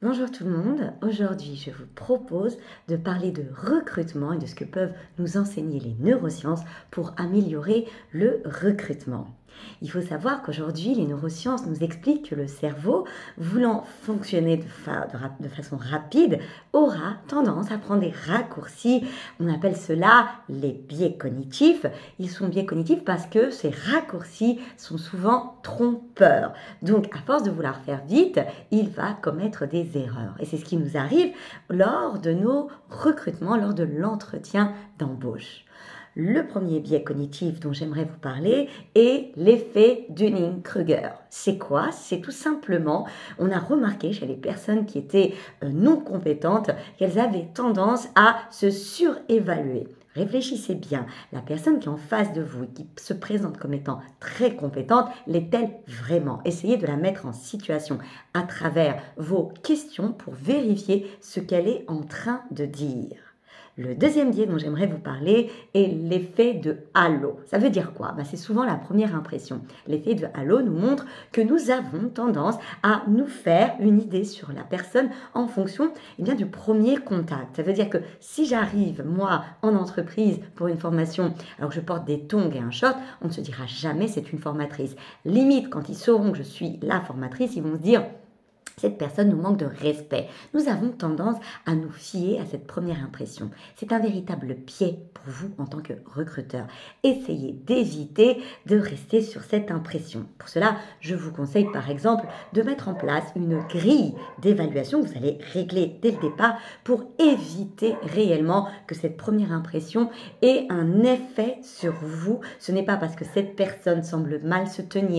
Bonjour tout le monde, aujourd'hui je vous propose de parler de recrutement et de ce que peuvent nous enseigner les neurosciences pour améliorer le recrutement. Il faut savoir qu'aujourd'hui les neurosciences nous expliquent que le cerveau, voulant fonctionner de façon rapide, aura tendance à prendre des raccourcis. On appelle cela les biais cognitifs. Ils sont biais cognitifs parce que ces raccourcis sont souvent trompeurs. Donc à force de vouloir faire vite, il va commettre des erreurs. Et c'est ce qui nous arrive lors de nos recrutements, lors de l'entretien d'embauche. Le premier biais cognitif dont j'aimerais vous parler est l'effet Dunning-Kruger. C'est quoi? C'est tout simplement, on a remarqué chez les personnes qui étaient non compétentes qu'elles avaient tendance à se surévaluer. Réfléchissez bien, la personne qui est en face de vous et qui se présente comme étant très compétente, l'est-elle vraiment? Essayez de la mettre en situation à travers vos questions pour vérifier ce qu'elle est en train de dire. Le deuxième biais dont j'aimerais vous parler est l'effet de halo. Ça veut dire quoi? C'est souvent la première impression. L'effet de halo nous montre que nous avons tendance à nous faire une idée sur la personne en fonction du premier contact. Ça veut dire que si j'arrive, moi, en entreprise pour une formation, alors que je porte des tongs et un short, on ne se dira jamais c'est une formatrice. Limite, quand ils sauront que je suis la formatrice, ils vont se dire cette personne nous manque de respect. Nous avons tendance à nous fier à cette première impression. C'est un véritable pied pour vous en tant que recruteur. Essayez d'éviter de rester sur cette impression. Pour cela, je vous conseille par exemple de mettre en place une grille d'évaluation que vous allez régler dès le départ pour éviter réellement que cette première impression ait un effet sur vous. Ce n'est pas parce que cette personne semble mal se tenir,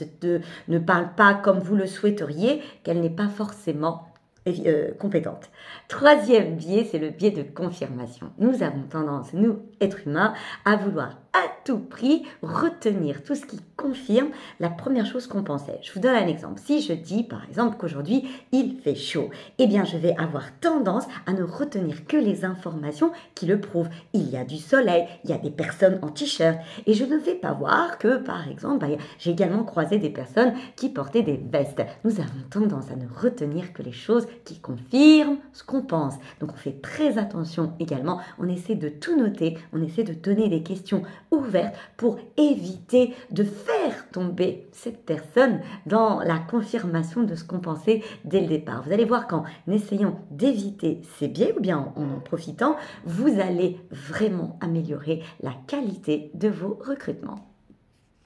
ne parle pas comme vous le souhaiteriez, qu'elle n'est pas forcément compétente. Troisième biais, c'est le biais de confirmation. Nous avons tendance, nous, êtres humains, à vouloir à tout prix retenir tout ce qui confirme la première chose qu'on pensait. Je vous donne un exemple. Si je dis, par exemple, qu'aujourd'hui, il fait chaud, eh bien, je vais avoir tendance à ne retenir que les informations qui le prouvent. Il y a du soleil, il y a des personnes en t-shirt, et je ne vais pas voir que, par exemple, j'ai également croisé des personnes qui portaient des vestes. Nous avons tendance à ne retenir que les choses qui confirment ce qu'on pense. Donc, on fait très attention également. On essaie de tout noter, on essaie de donner des questions ouvertes pour éviter de faire tomber cette personne dans la confirmation de ce qu'on pensait dès le départ. Vous allez voir qu'en essayant d'éviter ces biais ou bien en profitant, vous allez vraiment améliorer la qualité de vos recrutements.